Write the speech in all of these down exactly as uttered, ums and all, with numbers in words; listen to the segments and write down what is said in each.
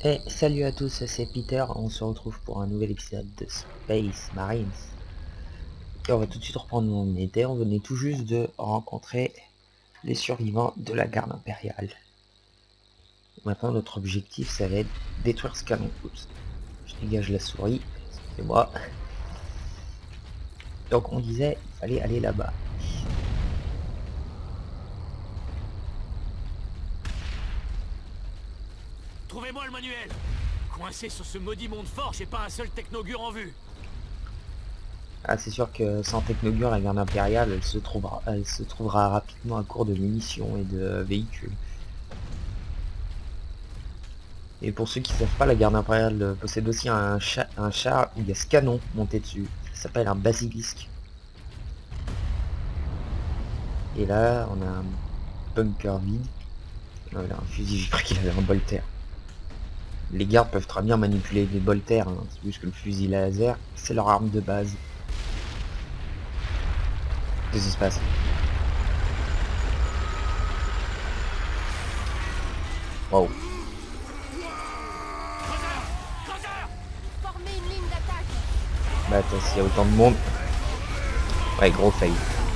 Et salut à tous, c'est Peter, on se retrouve pour un nouvel épisode de Space Marines. Et on va tout de suite reprendre où on était, on venait tout juste de rencontrer les survivants de la garde impériale. Maintenant notre objectif ça va être détruire ce canon. Oups, je dégage la souris, excusez-moi. Donc on disait, il fallait aller là-bas. Trouvez-moi le manuel. Coincé sur ce maudit monde fort, j'ai pas un seul technogure en vue. Ah c'est sûr que sans technogure la garde impériale elle se trouvera, elle se trouvera rapidement à court de munitions et de véhicules. Et pour ceux qui savent pas, la garde impériale possède aussi un, cha un char où il y a ce canon monté dessus. Ça s'appelle un basilisque. Et là, on a un bunker vide. Non, il a un fusil, j'ai cru qu'il avait un bolter. Les gardes peuvent très bien manipuler des bolters, hein. C'est juste que le fusil laser, c'est leur arme de base. Qu'est-ce qui se passe? Wow. Bah attends, s'il y a autant de monde... Ouais, gros fail.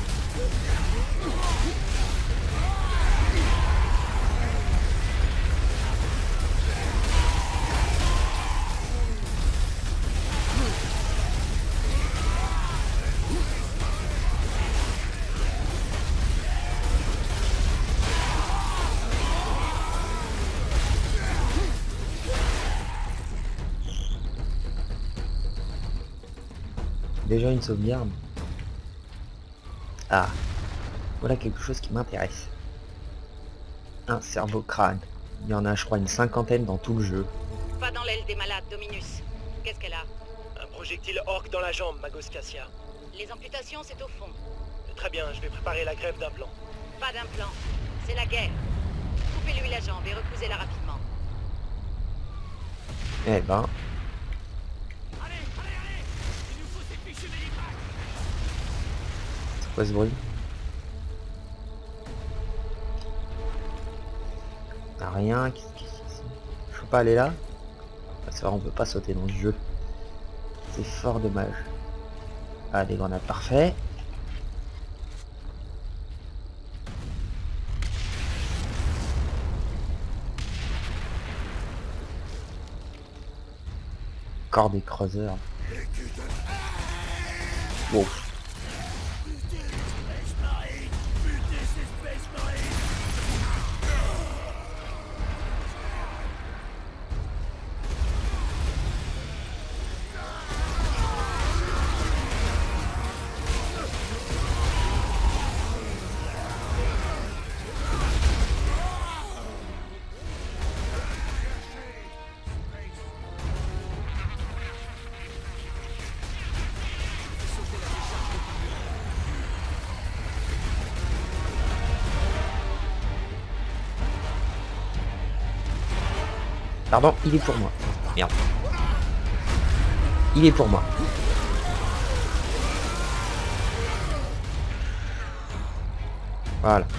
Déjà une sauvegarde. Ah, voilà quelque chose qui m'intéresse. Un cerveau crâne. Il y en a je crois une cinquantaine dans tout le jeu. Va dans l'aile des malades, Dominus. Qu'est-ce qu'elle a? Un projectile orc dans la jambe, Magos Cassia. Les amputations, c'est au fond. Très bien, je vais préparer la greffe d'un plan. Pas d'implant. C'est la guerre. Coupez-lui la jambe et recousez-la rapidement. Eh ben... Allez, allez, allez. Il nous faut ces fichus Medipack. C'est quoi ce bruit? T'as rien? Qu'est-ce qu'il y a ici? Je peux pas aller là? C'est vrai, on peut pas sauter dans le jeu. C'est fort dommage. Ah, des grenades, parfait. Encore des creuseurs. Wow. Pardon, il est pour moi. Merde. Il est pour moi. Voilà.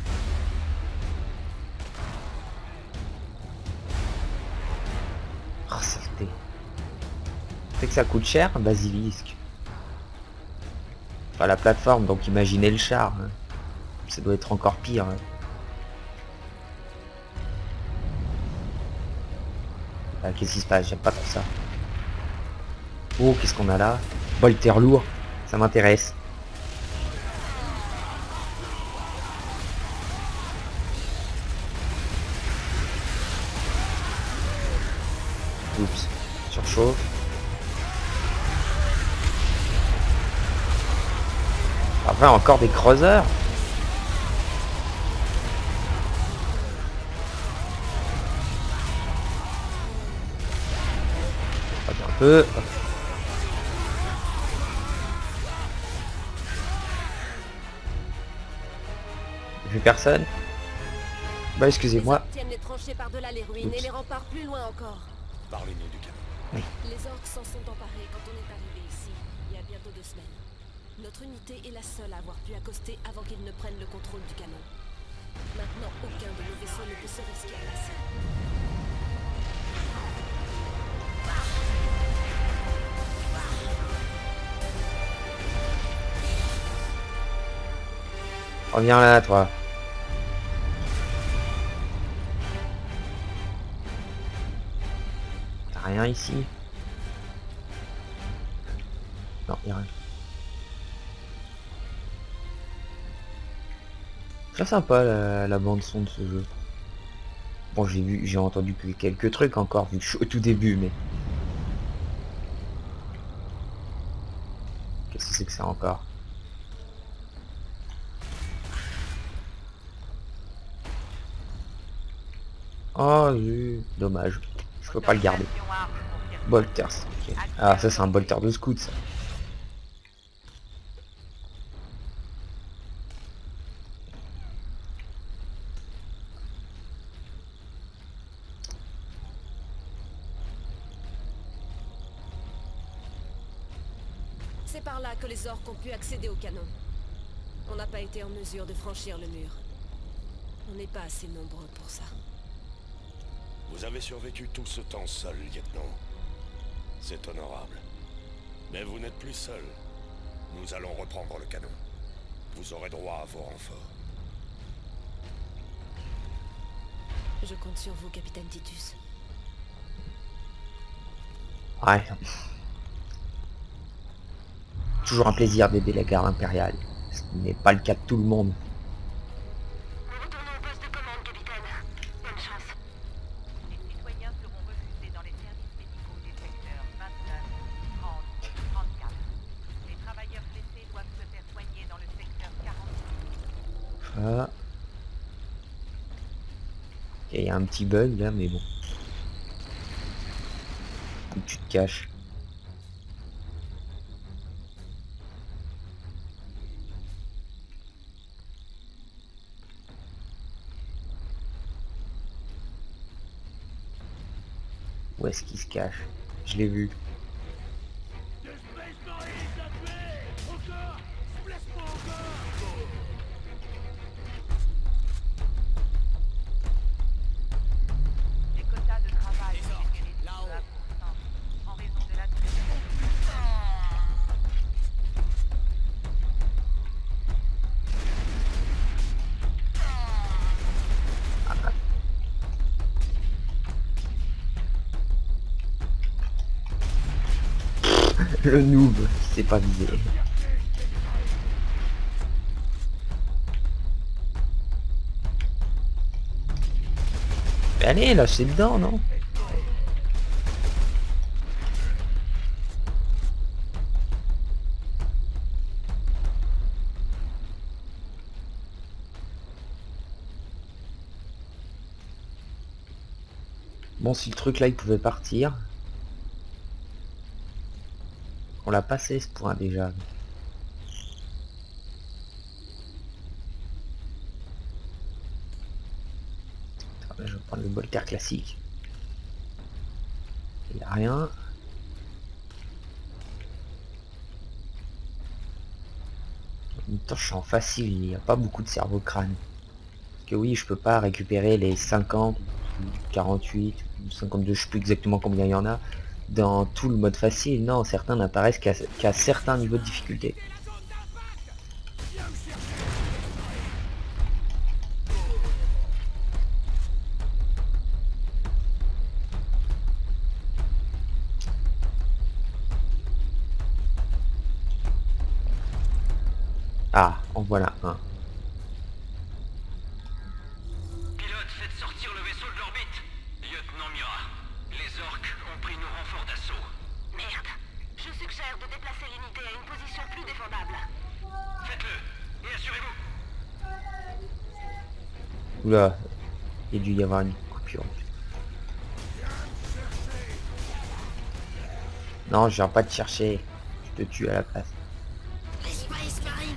Oh, saleté. C'est que ça coûte cher, un basilisque. Enfin, la plateforme, donc imaginez le char. Hein. Ça doit être encore pire. Hein. Ah, qu'est-ce qui se passe? J'aime pas trop ça. Oh, qu'est-ce qu'on a là? Bolter lourd, ça m'intéresse. Oups, surchauffe. Après, encore des creuseurs. Un peu. J'ai vu personne. Bah excusez-moi. Tiennent les tranchées par-delà les ruines. Oups. Et les remparts plus loin encore. Parlez-nous du canon. Oui. Les orques s'en sont emparés quand on est arrivé ici, il y a bientôt deux semaines. Notre unité est la seule à avoir pu accoster avant qu'ils ne prennent le contrôle du canon. Maintenant, aucun de nos vaisseaux ne peut se risquer à l'assaut. Reviens là, toi. Y'a rien ici? Non, y'a rien. Très sympa la, la bande son de ce jeu. Bon, j'ai vu, j'ai entendu que quelques trucs encore, vu que je suis au tout début, mais... Qu'est-ce que c'est que ça encore? Oh, zut, dommage. Je peux pas le garder. Bolters, ok. Ah, ça c'est un bolter de scout, ça. C'est par là que les orques ont pu accéder au canon. On n'a pas été en mesure de franchir le mur. On n'est pas assez nombreux pour ça. Vous avez survécu tout ce temps seul, lieutenant. C'est honorable. Mais vous n'êtes plus seul. Nous allons reprendre le canon. Vous aurez droit à vos renforts. Je compte sur vous, capitaine Titus. Ouais. Toujours un plaisir d'aider la garde impériale. Ce n'est pas le cas de tout le monde. Nous retournons au poste de commande, capitaine. Bonne chance. Les citoyens seront refusés dans les services médicaux des secteurs vingt-neuf, trente et trente-quatre. Les travailleurs blessés doivent se faire soigner dans le secteur quarante-six. Ah. Ok, il y a un petit bug là, mais bon. Où tu te caches. Où est-ce qu'il se cache? Je l'ai vu. Les quotas de travail ont été réduits de un pour cent en raison de la Le noob, c'est pas visé. Mais allez, lâchez dedans, non? Bon, si le truc là il pouvait partir. On l'a passé ce point déjà. Attends, je vais prendre le bolter classique. Il n'y a rien. En même temps, je suis en facile, il n'y a pas beaucoup de cerveau crâne. Parce que oui, je peux pas récupérer les cinquante, quarante-huit, cinquante-deux, je sais plus exactement combien il y en a. Dans tout le mode facile, non, certains n'apparaissent qu'à qu'à certains niveaux de difficulté. Ah, en voilà un. Pilote, faites sortir le vaisseau de l'orbite. Lieutenant Mira, les orques ont pris nos renforts d'assaut. Merde. Je suggère de déplacer l'unité à une position plus défendable. Faites-le, et assurez-vous. Oula, il a dû y avoir une coupure. Non, je viens pas te chercher. Je te tue à la place. Les Space Marines.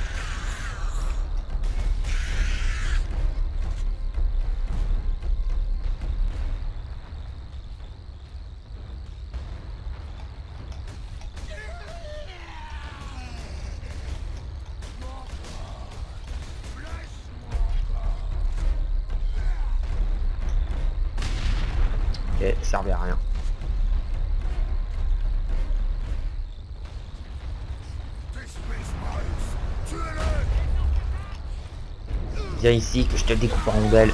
Ok, ça servait à rien. Viens ici que je te découpe en rondelles.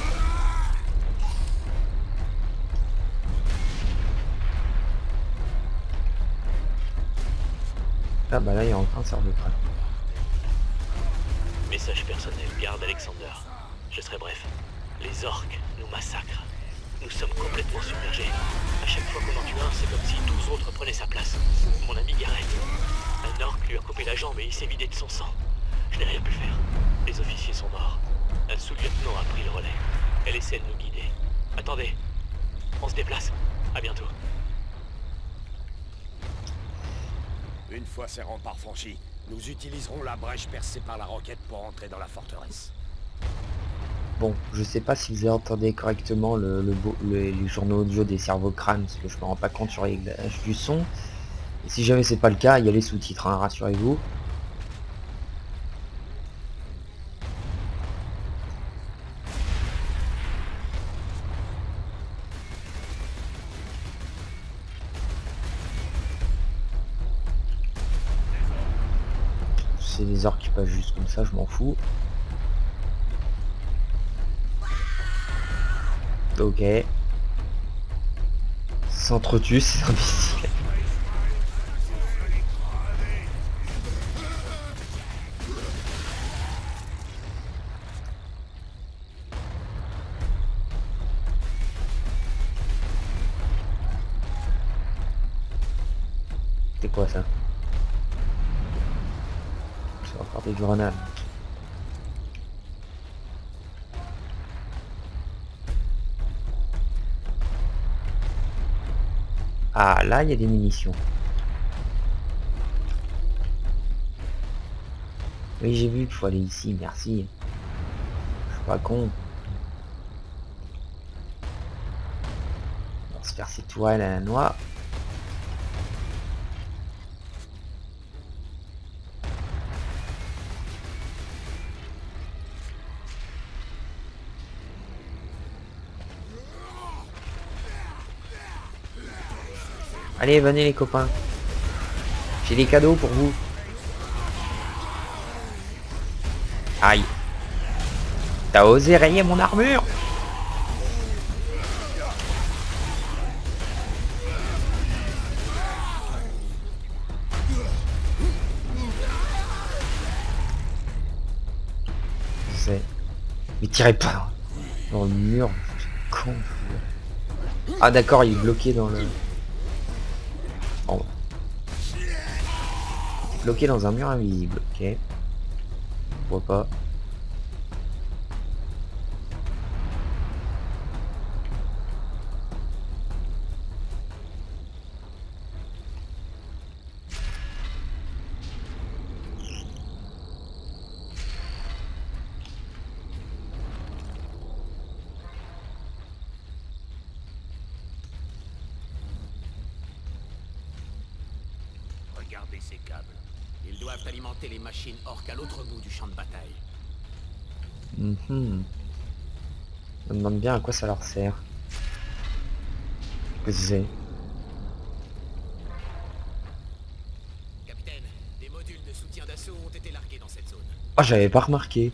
Ah bah là il est en train de servir. Message personnel, garde Alexander. Je serai bref. Les orques nous massacrent. Nous sommes complètement submergés. À chaque fois qu'on en tue un, c'est comme si douze autres prenaient sa place. Mon ami Garrett. Un orc lui a coupé la jambe et il s'est vidé de son sang. Je n'ai rien pu faire. Les officiers sont morts. Un sous-lieutenant a pris le relais. Elle essaie de nous guider. Attendez. On se déplace. À bientôt. Une fois ces remparts franchis, nous utiliserons la brèche percée par la roquette pour entrer dans la forteresse. Bon, je sais pas si vous entendez correctement le, le, beau- le- les journaux audio des cerveaux crânes, parce que je me rends pas compte sur les réglages du son. Et si jamais c'est pas le cas, il y a les sous-titres, hein, rassurez-vous. C'est des orques qui passent juste comme ça, je m'en fous. Ok. S'entretue, c'est imbécile. C'est quoi ça? C'est encore des grenades. Ah, là, il y a des munitions. Oui, j'ai vu qu'il faut aller ici, merci. Je suis pas con. On va se faire ces toiles à la noix. Allez, venez les copains. J'ai des cadeaux pour vous. Aïe. T'as osé rayer mon armure? C'est... Mais tirez pas dans le mur. Con. Ah d'accord, il est bloqué dans le... Bon. Bloqué dans un mur invisible, ok. Pourquoi pas. Regardez ces câbles. Ils doivent alimenter les machines orques à l'autre bout du champ de bataille. Mhm. Je me demande bien à quoi ça leur sert. Qu'est-ce que c'est? Capitaine, des modules de soutien d'assaut ont été largués dans cette zone. Oh, j'avais pas remarqué.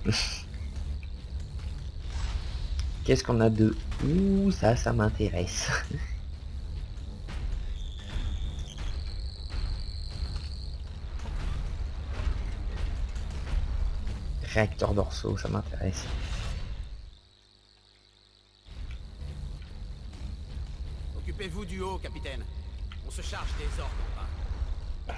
Qu'est-ce qu'on a de... Ouh, ça, ça m'intéresse. Réacteurs dorsaux, ça m'intéresse. Occupez-vous du haut, capitaine. On se charge des orques en bas.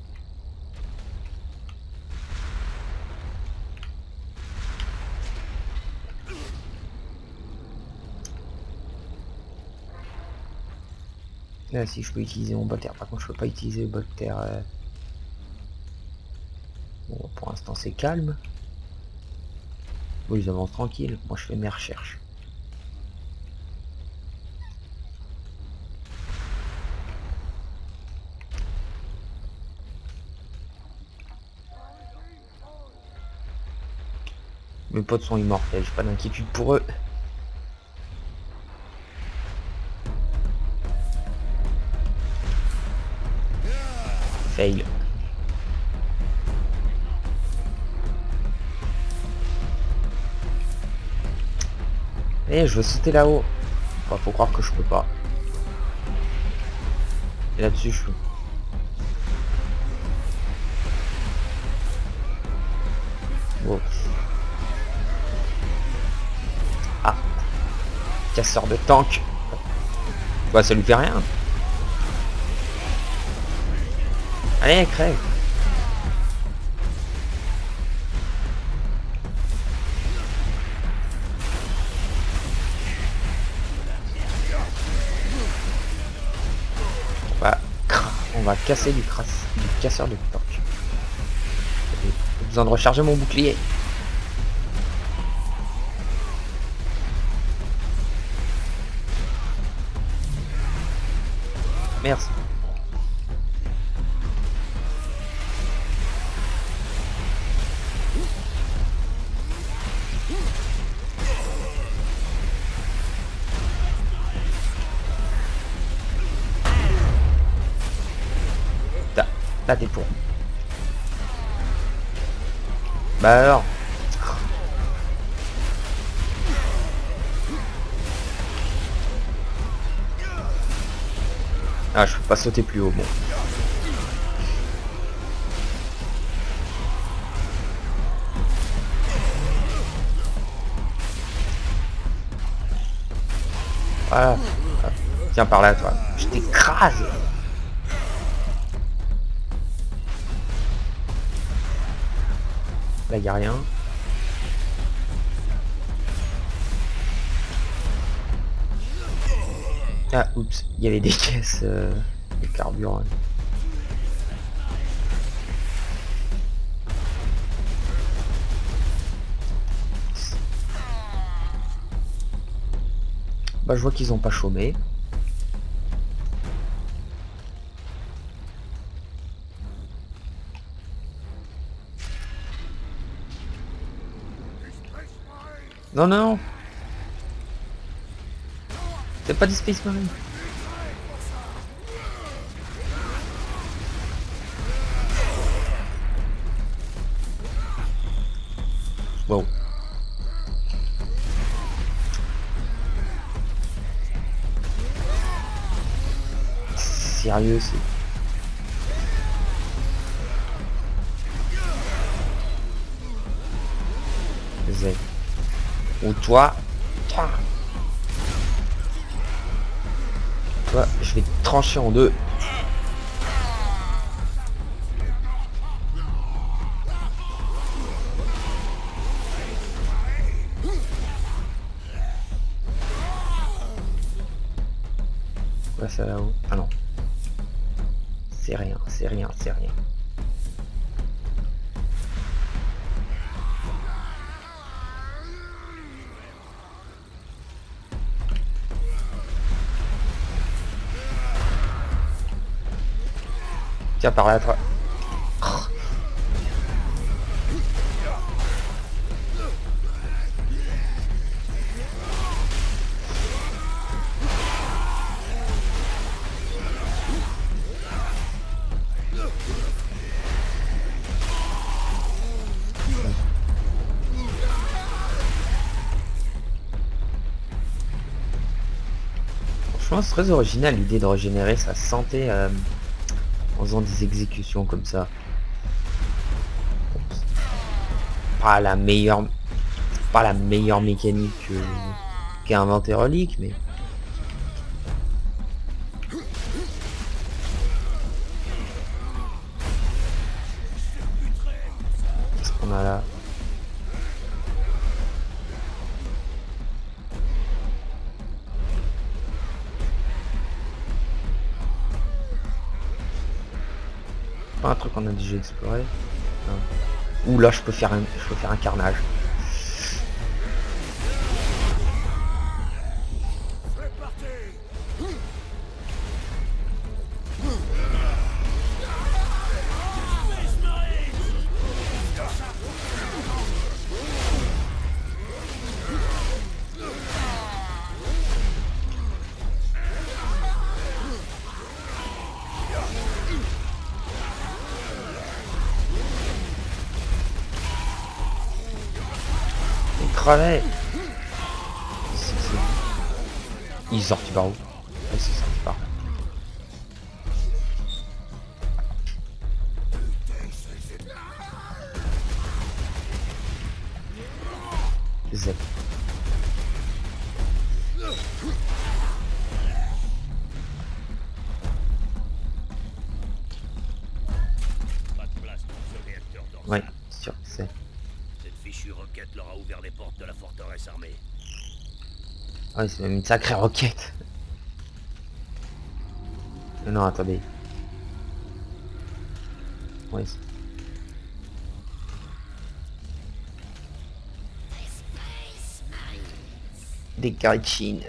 Là, si je peux utiliser mon bol terre, par contre, je peux pas utiliser le bol terre. Euh... Bon, pour l'instant, c'est calme. Oui, ils avancent tranquille. Moi, je fais mes recherches. Mes potes sont immortels, j'ai pas d'inquiétude pour eux. Fail. Eh, je veux sauter là-haut. Enfin, faut croire que je peux pas. Et là-dessus, je peux. Wow. Ah. Casseur de tank. Bah, ça lui fait rien. Allez, crève. Bah, on va casser du, crasse, du casseur de tank. J'ai besoin de recharger mon bouclier. Merci. Là, là t'es pour. Bah alors. Ah, je peux pas sauter plus haut, bon. Voilà. Ah, tiens par là, toi. Je t'écrase. Là, y a rien. Ah, oups, il y avait des caisses euh, de carburant. Bah, je vois qu'ils ont pas chômé. Non, non, non. C'est pas du Space Marine. Wow. Sérieux, c'est... Z. Ou toi... Toi, toi, je vais te trancher en deux. Quoi ça là-haut? Ah non. C'est rien, c'est rien, c'est rien. Tiens par là toi. Franchement c'est très original l'idée de régénérer sa santé euh, en faisant des exécutions comme ça. Pas la meilleure, pas la meilleure mécanique euh, qu'a inventé Relic, mais qu'est-ce qu'on a là? Pas un truc qu'on a déjà exploré. Non. Ouh là je peux faire un je peux faire un carnage. Écrasé. Il est sorti par où? Ouais, c'est sorti par là. Zep. Pas de place pour ce réacteur dorsal. Ouais, sûr que c'est. Cette fichue roquette leur a ouvert les portes de la forteresse armée. Ouais, c'est même une sacrée roquette. Mais non, attendez. Ouais. Des caritchines.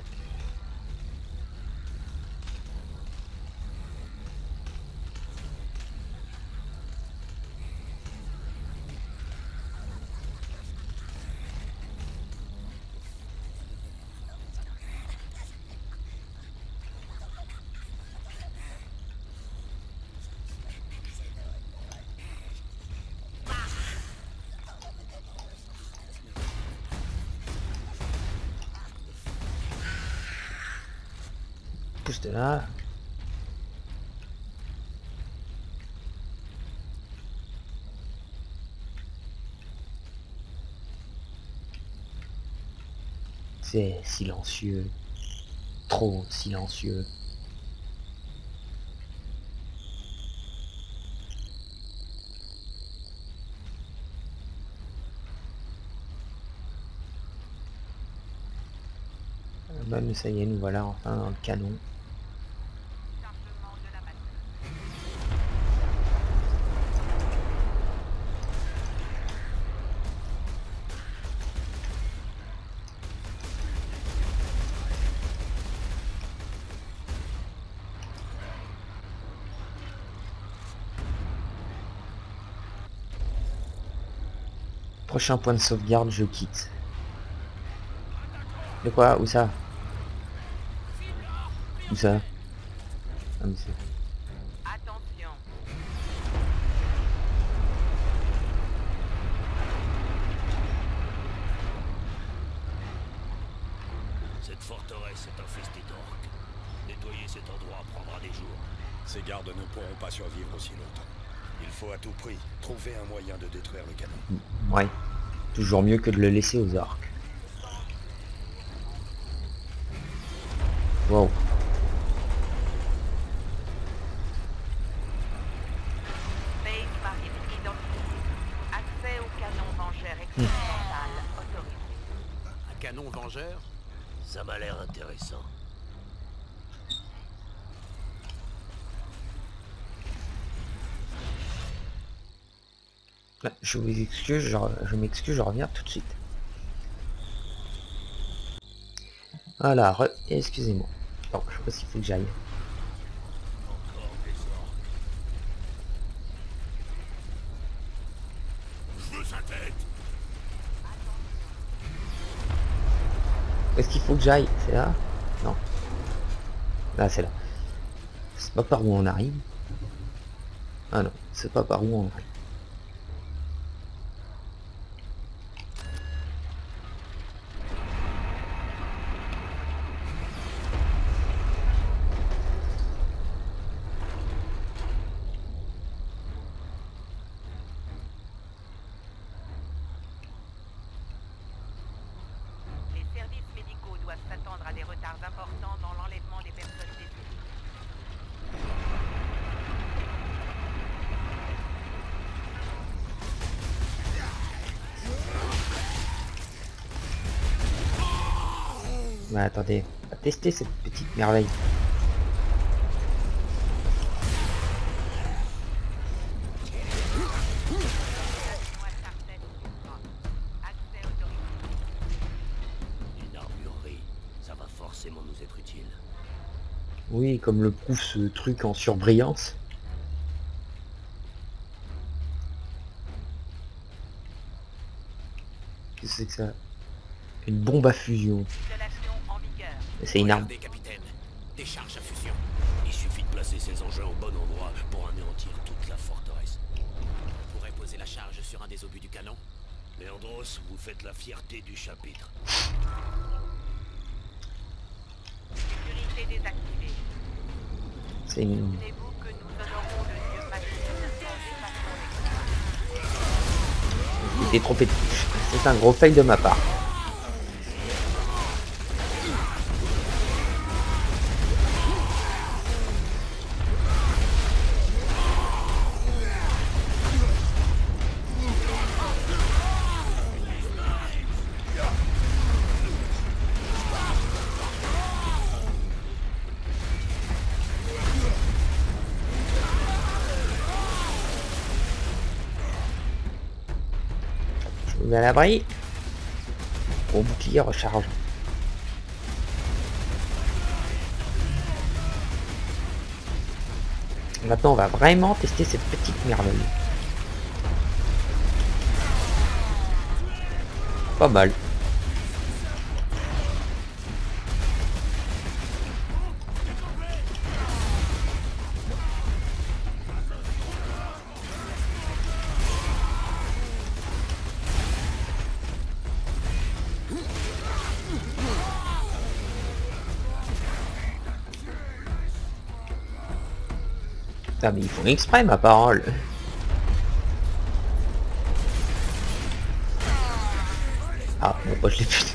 Pousse de là. C'est silencieux. Trop silencieux. Bah, mais ça y est, nous voilà enfin dans le canon. Chargement de la batterie. Prochain point de sauvegarde, je quitte. De quoi? Où ça? Où ça? Ah, mais c'est... Attention. Cette forteresse est infestée d'orques. Nettoyer cet endroit prendra des jours. Ces gardes ne pourront pas survivre aussi longtemps. Il faut à tout prix trouver un moyen de détruire le canon. Ouais. Toujours mieux que de le laisser aux orques. Wow. Base Marine identifiée. Accès au canon vengeur expérimental autorisé. Un canon vengeur? Ça m'a l'air intéressant. Là, je vous excuse, je, je m'excuse, je reviens tout de suite. Voilà, re... excusez-moi. Bon, je sais pas s'il faut que j'aille. Encore des orques. Je veux sa tête. Est-ce qu'il faut que j'aille? C'est là? Non. Là, c'est là. C'est pas par où on arrive. Ah non, c'est pas par où on arrive. Les services médicaux doivent s'attendre à des retards importants dans l'enlèvement des personnes décédées. Mais attendez, on va tester cette petite merveille. Moi, Sartène, accès autorisé. Une armurerie, ça va forcément nous être utile. Oui, comme le prouve ce truc en surbrillance. Qu'est-ce que c'est que ça? Une bombe à fusion. Isolation en vigueur. C'est une arme. Regardez, capitaine. Des charges à fusion. Il suffit de placer ces engins au bon endroit pour anéantir toute la forteresse. On pourrait poser la charge sur un des obus du canon. Leandros, vous faites la fierté du chapitre. Sécurité désactivée. C'est une... Souvenez-vous que nous honorons le dieu machine en dépassant les... Il était trompé de touche. C'est un gros fail de ma part. Je me mets à l'abri. Au bouclier recharge. Maintenant on va vraiment tester cette petite merveille. Pas mal. Ah mais ils font exprès ma parole. Ah bon bah je l'ai plus.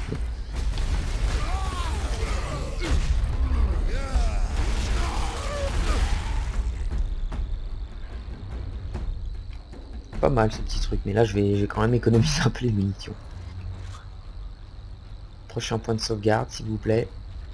Pas mal ce petit truc, mais là je vais, je vais quand même économiser un peu les munitions. Prochain point de sauvegarde s'il vous plaît.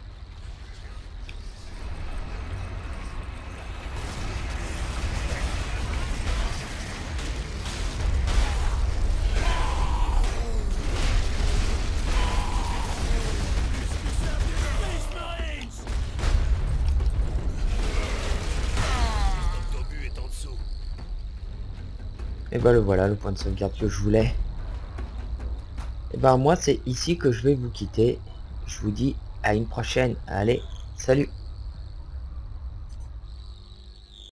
Et bah le voilà, le point de sauvegarde que je voulais. Et bah moi c'est ici que je vais vous quitter. Je vous dis à une prochaine. Allez, salut!